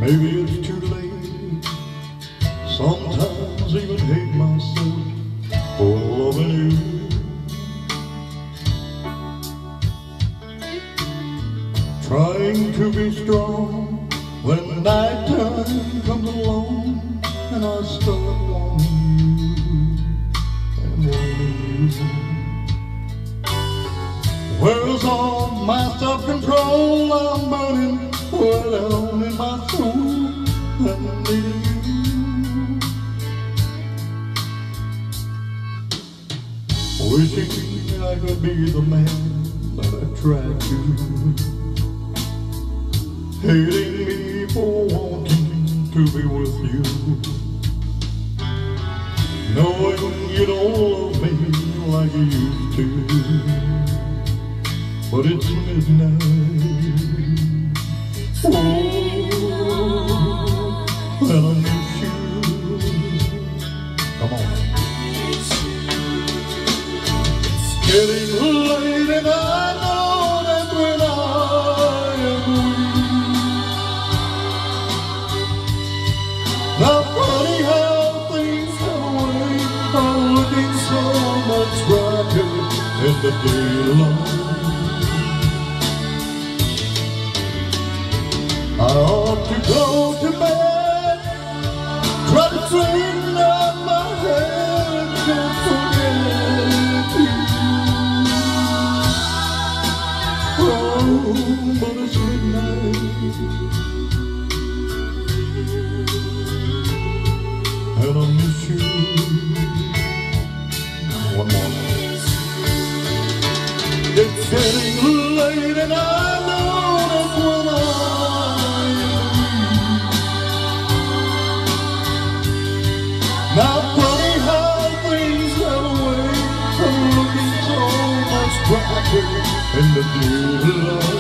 Maybe it's too late. Sometimes even hate myself for loving you. Trying to be strong when night time comes along and I start wanting you and wanting you. Where's all my self-control? I'm burning way down in my soul and needing you. Wishing I could be the man that attracts you, hating me for wanting to be with you, knowing you don't love me like you used to. But it's midnight, oh, and I miss you. Come on. It's getting late and I know that when I am weak, now funny how things come away, I'm looking so much brighter in the daylight. I ought to go to bed, try to straighten up my head and just forget you. Oh, but it's midnight and I miss you. One more. It's getting late and I know that's when now funny how things get away, I'm looking so much brighter in the daylight.